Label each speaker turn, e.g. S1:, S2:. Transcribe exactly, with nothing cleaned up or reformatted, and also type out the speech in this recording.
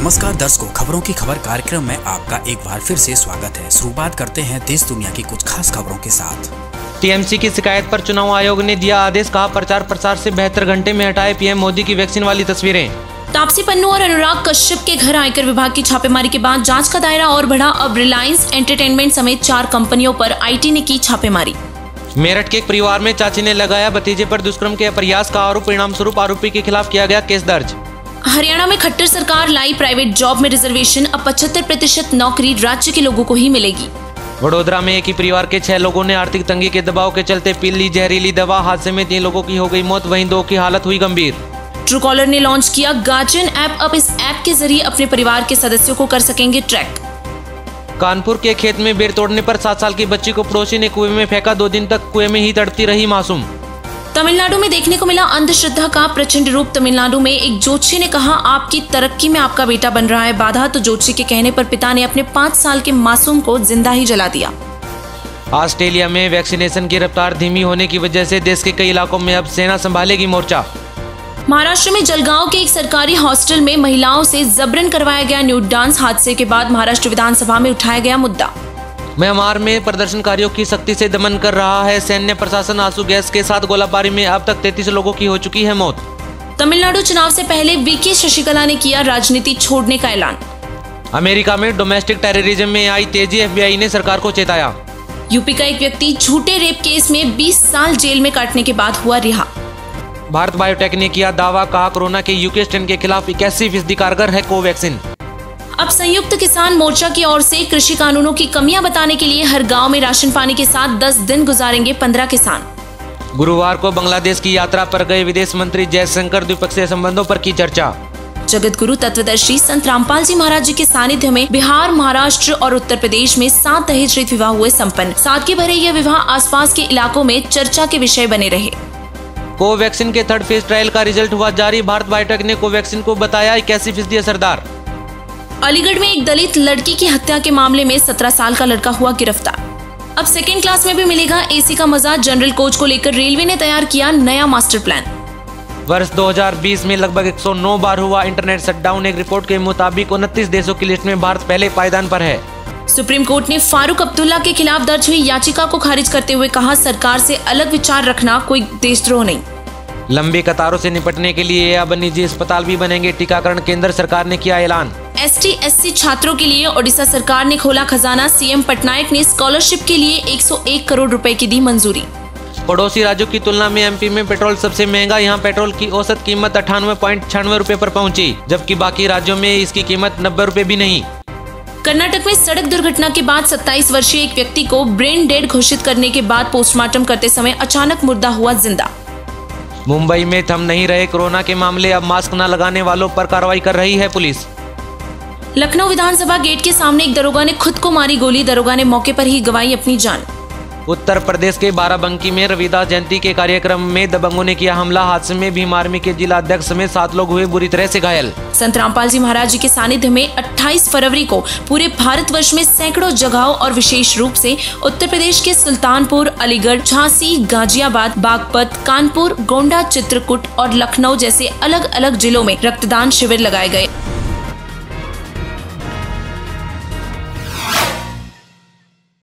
S1: नमस्कार दर्शकों, खबरों की खबर कार्यक्रम में आपका एक बार फिर से स्वागत है। शुरुआत करते हैं देश दुनिया की कुछ खास खबरों के साथ।
S2: टीएमसी की शिकायत पर चुनाव आयोग ने दिया आदेश, कहा प्रचार प्रसार से बहत्तर घंटे में हटाए पीएम मोदी की वैक्सीन वाली तस्वीरें।
S3: तापसी पन्नू और अनुराग कश्यप के घर आयकर विभाग की छापेमारी के बाद जांच का दायरा और बढ़ा। अब रिलायंस एंटरटेनमेंट समेत चार कंपनियों पर आईटी ने की छापेमारी।
S2: मेरठ के एक परिवार में चाची ने लगाया भतीजे पर दुष्कर्म के प्रयास का आरोप, परिणाम स्वरूप आरोपी के खिलाफ किया गया केस दर्ज।
S3: हरियाणा में खट्टर सरकार लाई प्राइवेट जॉब में रिजर्वेशन, अब पचहत्तर प्रतिशत नौकरी राज्य के लोगों को ही मिलेगी।
S2: वडोदरा में एक ही परिवार के छह लोगों ने आर्थिक तंगी के दबाव के चलते पी ली जहरीली दवा, हादसे में तीन लोगों की हो गई मौत, वहीं दो की हालत हुई गंभीर।
S3: ट्रूकॉलर ने लॉन्च किया गार्जियन ऐप, अब इस ऐप के जरिए अपने परिवार के सदस्यों को कर सकेंगे ट्रैक।
S2: कानपुर के खेत में बेर तोड़ने पर सात साल की बच्ची को पड़ोसी ने कुएं में फेंका, दो दिन तक कुएं में ही तड़पती रही मासूम।
S3: तमिलनाडु में देखने को मिला अंधश्रद्धा का प्रचंड रूप। तमिलनाडु में एक ज्योतिषी ने कहा, आपकी तरक्की में आपका बेटा बन रहा है बाधा, तो ज्योतिषी के कहने पर पिता ने अपने पाँच साल के मासूम को जिंदा ही जला दिया।
S2: ऑस्ट्रेलिया में वैक्सीनेशन की रफ्तार धीमी होने की वजह से देश के कई इलाकों में अब सेना संभालेगी मोर्चा।
S3: महाराष्ट्र में जलगांव के एक सरकारी हॉस्टल में महिलाओं से जबरन करवाया गया न्यूड डांस, हादसे के बाद महाराष्ट्र विधानसभा में उठाया गया मुद्दा।
S2: म्यांमार में प्रदर्शनकारियों की सख्ती से दमन कर रहा है सैन्य प्रशासन, आंसू गैस के साथ गोलाबारी में अब तक तैंतीस लोगों की हो चुकी है मौत।
S3: तमिलनाडु चुनाव से पहले वीके शशिकला ने किया राजनीति छोड़ने का ऐलान।
S2: अमेरिका में डोमेस्टिक टेररिज्म में आई तेजी, एफबीआई ने सरकार को चेताया।
S3: यूपी का एक व्यक्ति झूठे रेप केस में बीस साल जेल में काटने के बाद हुआ रिहा।
S2: भारत बायोटेक ने किया दावा, कहा कोरोना के यूके स्ट्रेन के खिलाफ इक्यासी फीसदी कारगर है कोवैक्सीन।
S3: अब संयुक्त किसान मोर्चा की ओर से कृषि कानूनों की कमियां बताने के लिए हर गांव में राशन पानी के साथ दस दिन गुजारेंगे पंद्रह किसान।
S2: गुरुवार को बांग्लादेश की यात्रा पर गए विदेश मंत्री जयशंकर, द्विपक्षीय संबंधों पर की चर्चा।
S3: जगत गुरु तत्वदर्शी संत रामपाल जी महाराज जी के सानिध्य में बिहार, महाराष्ट्र और उत्तर प्रदेश में सात दहेज रहित विवाह हुए संपन्न। सादगी भरे यह विवाह आसपास के इलाकों में चर्चा के विषय बने रहे।
S2: कोवैक्सीन के थर्ड फेज ट्रायल का रिजल्ट हुआ जारी, भारत बायोटेक ने कोवैक्सीन को बताया इक्यासी फीसदी असरदार।
S3: अलीगढ़ में एक दलित लड़की की हत्या के मामले में सत्रह साल का लड़का हुआ गिरफ्तार। अब सेकेंड क्लास में भी मिलेगा एसी का मजा, जनरल कोच को लेकर रेलवे ने तैयार किया नया मास्टर प्लान।
S2: वर्ष दो हज़ार बीस में लगभग एक सौ नौ बार हुआ इंटरनेट शटडाउन, एक रिपोर्ट के मुताबिक उनतीस देशों की लिस्ट में भारत पहले पायदान पर है।
S3: सुप्रीम कोर्ट ने फारूक अब्दुल्ला के खिलाफ दर्ज हुई याचिका को खारिज करते हुए कहा, सरकार से अलग विचार रखना कोई देशद्रोह नहीं।
S2: लंबी कतारों से निपटने के लिए अब निजी अस्पताल भी बनेंगे, टीकाकरण केंद्र सरकार ने किया ऐलान।
S3: एसटी एससी छात्रों के लिए ओडिशा सरकार ने खोला खजाना, सीएम पटनायक ने स्कॉलरशिप के लिए एक सौ एक करोड़ रुपए की दी मंजूरी।
S2: पड़ोसी राज्यों की तुलना में एमपी में पेट्रोल सबसे महंगा, यहाँ पेट्रोल की औसत कीमत अठानवे पॉइंट छियानवे रुपए पर पहुंची, जबकि बाकी राज्यों में इसकी कीमत नब्बे रुपए भी नहीं।
S3: कर्नाटक में सड़क दुर्घटना के बाद सत्ताईस वर्षीय एक व्यक्ति को ब्रेन डेड घोषित करने के बाद पोस्टमार्टम करते समय अचानक मुर्दा हुआ जिंदा।
S2: मुंबई में थम नहीं रहे कोरोना के मामले, अब मास्क न लगाने वालों पर कार्रवाई कर रही है पुलिस।
S3: लखनऊ विधानसभा गेट के सामने एक दरोगा ने खुद को मारी गोली, दरोगा ने मौके पर ही गंवाई अपनी जान।
S2: उत्तर प्रदेश के बाराबंकी में रविदास जयंती के कार्यक्रम में दबंगों ने किया हमला, हादसे में भीम आर्मी के जिला अध्यक्ष समेत सात लोग हुए बुरी तरह से घायल।
S3: संत रामपाल जी महाराज जी के सानिध्य में अट्ठाईस फरवरी को पूरे भारतवर्ष में सैकड़ों जगहों और विशेष रूप से उत्तर प्रदेश के सुल्तानपुर, अलीगढ़, झांसी, गाजियाबाद, बागपत, कानपुर, गोंडा, चित्रकूट और लखनऊ जैसे अलग अलग जिलों में रक्तदान शिविर लगाए गए।